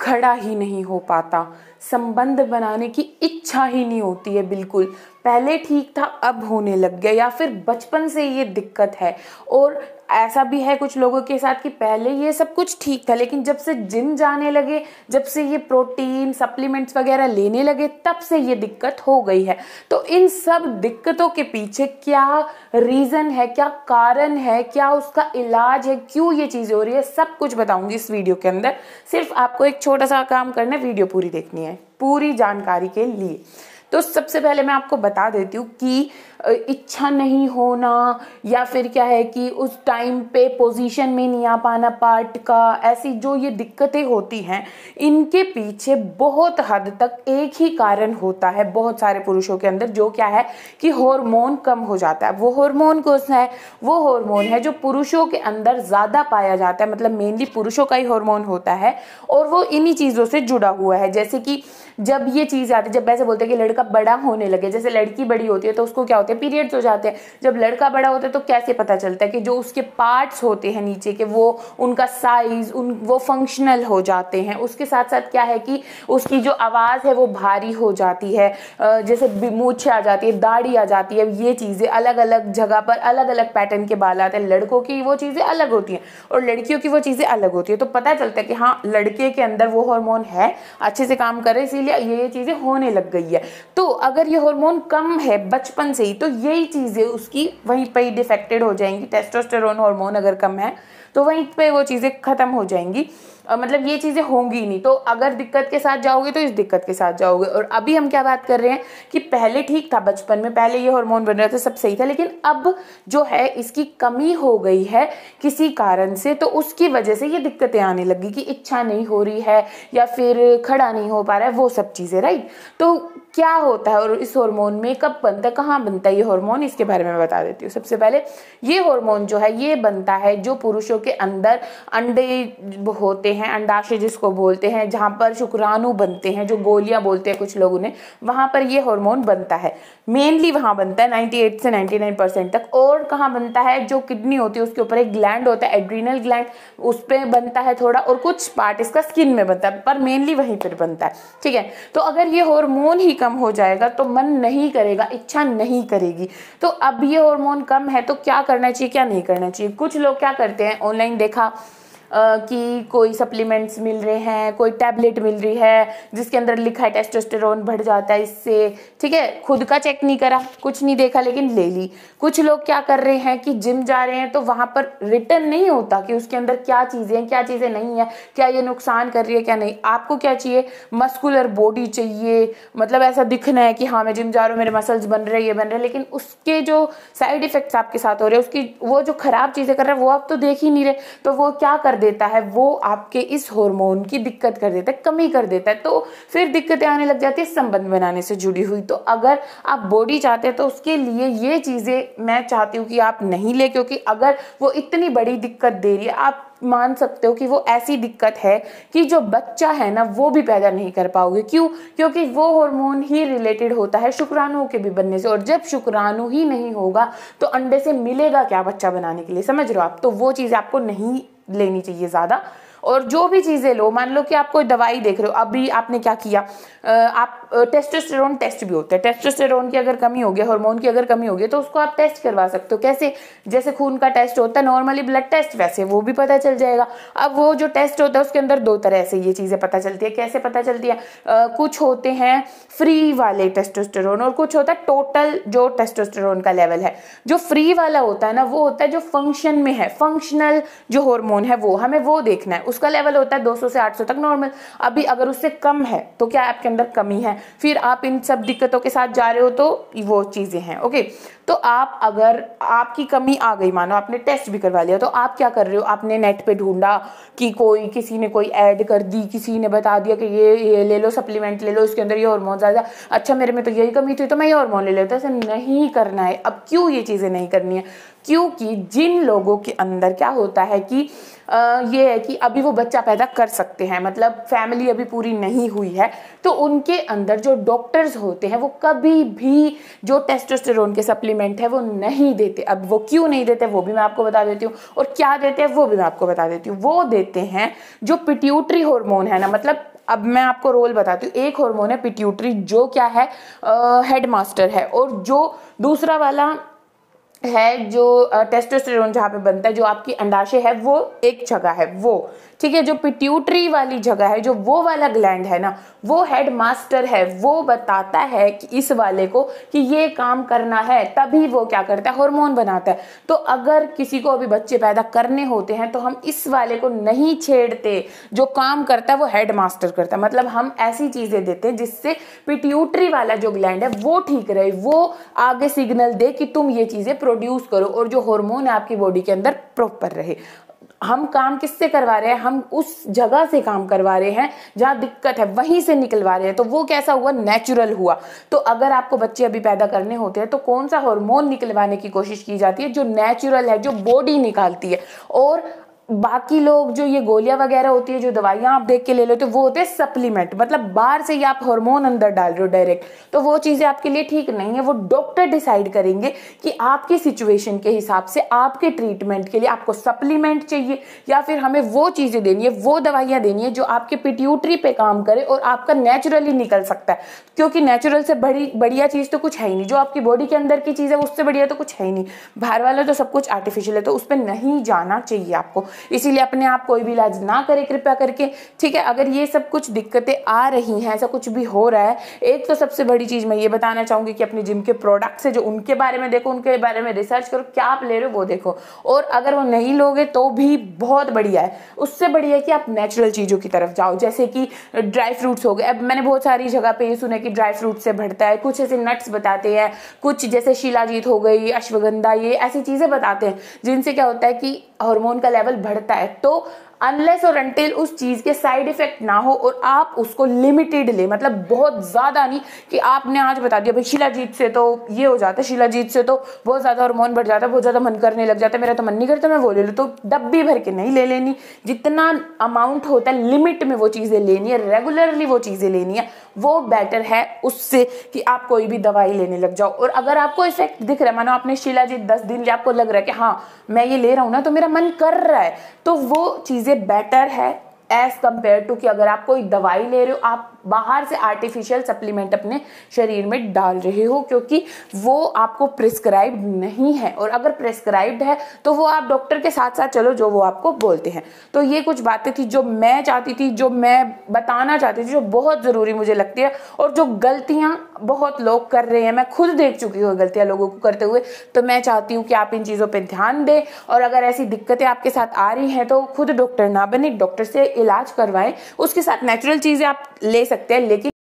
खड़ा ही नहीं हो पाता, संबंध बनाने की इच्छा ही नहीं होती है बिल्कुल। पहले ठीक था अब होने लग गया, या फिर बचपन से ये दिक्कत है। और ऐसा भी है कुछ लोगों के साथ कि पहले ये सब कुछ ठीक था, लेकिन जब से जिम जाने लगे, जब से ये प्रोटीन सप्लीमेंट्स वगैरह लेने लगे, तब से ये दिक्कत हो गई है। तो इन सब दिक्कतों के पीछे क्या रीजन है, क्या कारण है, क्या उसका इलाज है, क्यों ये चीजें हो रही है, सब कुछ बताऊंगी इस वीडियो के अंदर। सिर्फ आपको एक छोटा सा काम करना है, वीडियो पूरी देखनी है पूरी जानकारी के लिए। तो सबसे पहले मैं आपको बता देती हूँ कि इच्छा नहीं होना, या फिर क्या है कि उस टाइम पे पोजीशन में नहीं आ पाना पार्ट का, ऐसी जो ये दिक्कतें होती हैं, इनके पीछे बहुत हद तक एक ही कारण होता है बहुत सारे पुरुषों के अंदर, जो क्या है कि हार्मोन कम हो जाता है। वो हार्मोन कौन सा है? वो हार्मोन है जो पुरुषों के अंदर ज्यादा पाया जाता है, मतलब मेनली पुरुषों का ही हार्मोन होता है, और वो इन्हीं चीजों से जुड़ा हुआ है। जैसे कि जब ये चीज आती है, जब ऐसे बोलते हैं कि लड़का बड़ा होने लगे, जैसे लड़की बड़ी होती है तो उसको क्या होता है, पीरियड्स हो जाते हैं। जब लड़का बड़ा होता है तो कैसे पता चलता है कि जो उसके पार्ट्स होते हैं नीचे के, वो उनका साइज वो फंक्शनल हो जाते हैं। उसके साथ साथ क्या है कि उसकी जो आवाज है वो भारी हो जाती है, जैसे मूछें आ जाती है, दाढ़ी आ जाती है, ये चीजें अलग अलग जगह पर अलग अलग पैटर्न के बाल आते हैं। लड़कों की वो चीजें अलग होती हैं और लड़कियों की वो चीजें अलग होती है। तो पता चलता है कि हाँ, लड़के के अंदर वो हार्मोन है, अच्छे से काम कर रहे, इसीलिए ये चीजें होने लग गई है। तो अगर ये हार्मोन कम है बचपन से ही, तो यही चीजें उसकी वहीं पे डिफेक्टेड हो जाएंगी। टेस्टोस्टेरोन हार्मोन अगर कम है तो वहीं पे वो चीजें खत्म हो जाएंगी, मतलब ये चीजें होंगी नहीं। तो अगर दिक्कत के साथ जाओगे तो इस दिक्कत के साथ जाओगे। और अभी हम क्या बात कर रहे हैं कि पहले ठीक था, बचपन में पहले ये हार्मोन बन रहा था, सब सही था, लेकिन अब जो है इसकी कमी हो गई है किसी कारण से, तो उसकी वजह से ये दिक्कतें आने लगी कि इच्छा नहीं हो रही है या फिर खड़ा नहीं हो पा रहा है, वो सब चीजें, राइट। तो क्या होता है और इस हार्मोन में कब बनता है, कहाँ बनता है ये हार्मोन, इसके बारे में बता देती हूँ। सबसे पहले ये हार्मोन जो है ये बनता है जो पुरुषों के अंदर अंडे होते हैं, अंडाशय जिसको बोलते हैं, जहां पर शुक्राणु बनते हैं, जो गोलियां बोलते हैं कुछ लोग उन्हें, वहां पर ये हार्मोन बनता है। मेनली वहां बनता है 98 से 99% तक। और कहाँ बनता है, जो किडनी होती है उसके ऊपर एक ग्लैंड होता है, एड्रीनल ग्लैंड, उस पे बनता है थोड़ा, और कुछ पार्ट इसका स्किन में बनता है, पर मेनली वहीं पर बनता है, ठीक है। तो अगर ये हार्मोन ही कम हो जाएगा तो मन नहीं करेगा, इच्छा नहीं करेगी। तो अब ये हार्मोन कम है तो क्या करना चाहिए, क्या नहीं करना चाहिए। कुछ लोग क्या करते हैं, ऑनलाइन देखा कि कोई सप्लीमेंट्स मिल रहे हैं, कोई टैबलेट मिल रही है जिसके अंदर लिखा है टेस्टोस्टेरोन बढ़ जाता है इससे, ठीक है। खुद का चेक नहीं करा, कुछ नहीं देखा, लेकिन ले ली। कुछ लोग क्या कर रहे हैं कि जिम जा रहे हैं तो वहां पर रिटर्न नहीं होता कि उसके अंदर क्या चीजें हैं, क्या चीजें नहीं है, क्या ये नुकसान कर रही है, क्या नहीं। आपको क्या चाहिए, मस्कुलर बॉडी चाहिए, मतलब ऐसा दिखना है कि हाँ मैं जिम जा रहा हूँ, मेरे मसल्स बन रहे हैं, ये बन रहे हैं, लेकिन उसके जो साइड इफेक्ट्स आपके साथ हो रहे हैं, उसकी वो जो खराब चीजें कर रहा है वो आप तो देख ही नहीं रहे। तो वो क्या कर देता है, वो आपके इस हार्मोन की दिक्कत कर देता है, कमी कर देता है। तो फिर दिक्कतें आने लग जाती है संबंध बनाने से जुड़ी हुई। तो अगर आप बॉडी चाहते हैं तो उसके लिए ये चीजें मैं चाहती हूँ कि आप नहीं ले, क्योंकि अगर वो इतनी बड़ी दिक्कत दे रही है, आप मान सकते हो कि वो ऐसी दिक्कत है कि जो बच्चा है ना वो भी पैदा नहीं कर पाओगे। क्यों? क्योंकि वो हार्मोन ही रिलेटेड होता है शुक्राणुओं के भी बनने से, और जब शुक्राणु ही नहीं होगा तो अंडे से मिलेगा क्या बच्चा बनाने के लिए, समझ रहे हो आप। तो वो चीज आपको नहीं लेनी चाहिए ज्यादा। और जो भी चीजें लो, मान लो कि आप कोई दवाई देख रहे हो, अभी आपने क्या किया, आप टेस्टोस्टेरोन टेस्ट भी होता है, टेस्टोस्टेरोन की अगर कमी होगी, हार्मोन की अगर कमी होगी, तो उसको आप टेस्ट करवा सकते हो। कैसे? जैसे खून का टेस्ट होता है नॉर्मली, ब्लड टेस्ट, वैसे वो भी पता चल जाएगा। अब वो जो टेस्ट होता है उसके अंदर दो तरह से ये चीजें पता चलती है। कैसे पता चलती है? कुछ होते हैं फ्री वाले टेस्टोस्टेरोन, और कुछ होता है टोटल जो टेस्टोस्टेरोन का लेवल है। जो फ्री वाला होता है ना, वो होता है जो फंक्शन में है, फंक्शनल जो हार्मोन है वो हमें वो देखना है। उसका लेवल होता है 200 से 800 तक नॉर्मल। अभी अगर उससे कम है तो क्या आपके अंदर कमी है, फिर आप इन सब दिक्कतों के साथ जा रहे हो तो वो चीजें हैं, ओके। तो आप, अगर आपकी कमी आ गई, मानो आपने टेस्ट भी करवा लिया, तो आप क्या कर रहे हो, आपने नेट पे ढूंढा कि किसी ने कोई ऐड कर दी, किसी ने बता दिया कि ये ले लो, सप्लीमेंट ले लो, इसके अंदर ये हार्मोन ज्यादा, अच्छा मेरे में तो यही कमी थी तो मैं ये हार्मोन ले लेता। ऐसा नहीं करना है। अब क्यों ये चीजें नहीं करनी है? क्योंकि जिन लोगों के अंदर क्या होता है कि ये है कि अभी वो बच्चा पैदा कर सकते हैं, मतलब फैमिली अभी पूरी नहीं हुई है, तो उनके अंदर जो डॉक्टर्स होते हैं वो कभी भी जो टेस्टोस्टेरोन के सप्लीमेंट है वो नहीं देते। अब वो क्यों नहीं देते वो भी मैं आपको बता देती हूँ, और क्या देते हैं वो भी मैं आपको बता देती हूँ। वो देते हैं जो पिट्यूटरी हार्मोन है ना, मतलब अब मैं आपको रोल बताती हूँ। एक हार्मोन है पिट्यूटरी जो क्या है हेडमास्टर है, और जो दूसरा वाला है जो टेस्टोस्टेरोन जहाँ पे बनता है, जो आपकी अंडाशय है वो एक जगह है वो, ठीक है। जो पिट्यूटरी वाली जगह है, जो वो वाला ग्लैंड है ना, वो हेड मास्टर है, वो बताता है कि इस वाले को कि ये काम करना है, तभी वो क्या करता है हार्मोन बनाता है। तो अगर किसी को अभी बच्चे पैदा करने होते हैं तो हम इस वाले को नहीं छेड़ते, जो काम करता है वो हेड मास्टर करता है। मतलब हम ऐसी चीजें देते हैं जिससे पिट्यूटरी वाला जो ग्लैंड है वो ठीक रहे, वो आगे सिग्नल दे कि तुम ये चीजें प्रोड्यूस करो, और जो हार्मोन है आपकी बॉडी के अंदर प्रॉपर रहे। हम काम किससे करवा रहे हैं? हम उस जगह से काम करवा रहे हैं जहां दिक्कत है, वहीं से निकलवा रहे हैं। तो वो कैसा हुआ? नेचुरल हुआ। तो अगर आपको बच्चे अभी पैदा करने होते हैं तो कौन सा हार्मोन निकलवाने की कोशिश की जाती है? जो नेचुरल है, जो बॉडी निकालती है। और बाकी लोग जो ये गोलियां वगैरह होती है, जो दवाइयां आप देख के ले लेते हो, वो होते हैं सप्लीमेंट, मतलब बाहर से ही आप हार्मोन अंदर डाल रहे हो डायरेक्ट। तो वो चीजें आपके लिए ठीक नहीं है। वो डॉक्टर डिसाइड करेंगे कि आपकी सिचुएशन के हिसाब से आपके ट्रीटमेंट के लिए आपको सप्लीमेंट चाहिए या फिर हमें वो चीजें देनी है, वो दवाइयां देनी है जो आपके पिट्यूटरी पे काम करे और आपका नेचुरली निकल सकता है। क्योंकि नेचुरल से बढ़िया चीज तो कुछ है ही नहीं। जो आपकी बॉडी के अंदर की चीज है उससे बढ़िया तो कुछ है ही नहीं। बाहर वाला तो सब कुछ आर्टिफिशियल है, तो उस पर नहीं जाना चाहिए आपको। इसीलिए अपने आप कोई भी इलाज ना करे कृपया करके, ठीक है। अगर ये सब कुछ दिक्कतें आ रही हैं, ऐसा कुछ भी हो रहा है, एक तो सबसे बड़ी चीज मैं ये बताना चाहूंगी कि अपने जिम के प्रोडक्ट्स है जो उनके बारे में देखो, उनके बारे में रिसर्च करो, क्या आप ले रहे हो वो देखो। और अगर वो नहीं लोगे तो भी बहुत बढ़िया है। उससे बढ़िया है कि आप नेचुरल चीजों की तरफ जाओ, जैसे कि ड्राई फ्रूट्स हो गए। अब मैंने बहुत सारी जगह पे ये सुना कि ड्राई फ्रूट से बढ़ता है, कुछ ऐसे नट्स बताते हैं, कुछ जैसे शिलाजीत हो गई, अश्वगंधा, ये ऐसी चीजें बताते हैं जिनसे क्या होता है कि हार्मोन का लेवल बढ़ता है। तो अनलेस और अनटिल उस चीज के साइड इफेक्ट ना हो और आप उसको लिमिटेड ले, मतलब बहुत ज्यादा नहीं कि आपने आज बता दिया भाई शिलाजीत से तो ये हो जाता है, शिलाजीत से तो बहुत ज्यादा हार्मोन बढ़ जाता है, बहुत ज्यादा मन करने लग जाता है, मेरा तो मन नहीं करता मैं वो ले लूं, तो डब्बी भर के नहीं ले लेनी। जितना अमाउंट होता है लिमिट में वो चीजें लेनी है, रेगुलरली वो चीजें लेनी है, वो बेटर है उससे कि आप कोई भी दवाई लेने लग जाओ। और अगर आपको इफेक्ट दिख रहा है, मानो आपने शिलाजीत 10 दिन लिया, आपको लग रहा है कि हाँ मैं ये ले रहा हूं ना तो मेरा मन कर रहा है, तो वो चीजें बेटर है एज कंपेयर टू कि अगर आप कोई दवाई ले रहे हो, आप बाहर से आर्टिफिशियल सप्लीमेंट अपने शरीर में डाल रहे हो, क्योंकि वो आपको प्रिस्क्राइब्ड नहीं है। और अगर प्रिस्क्राइब्ड है तो वो आप डॉक्टर के साथ साथ चलो जो वो आपको बोलते हैं। तो ये कुछ बातें थी जो मैं चाहती थी, जो मैं बताना चाहती थी, जो बहुत जरूरी मुझे लगती है, और जो गलतियां बहुत लोग कर रहे हैं, मैं खुद देख चुकी हूँ गलतियां लोगों को करते हुए। तो मैं चाहती हूँ कि आप इन चीजों पर ध्यान दें, और अगर ऐसी दिक्कतें आपके साथ आ रही हैं तो खुद डॉक्टर ना बने, डॉक्टर से इलाज करवाएं, उसके साथ नेचुरल चीजें आप ले सकते हैं, लेकिन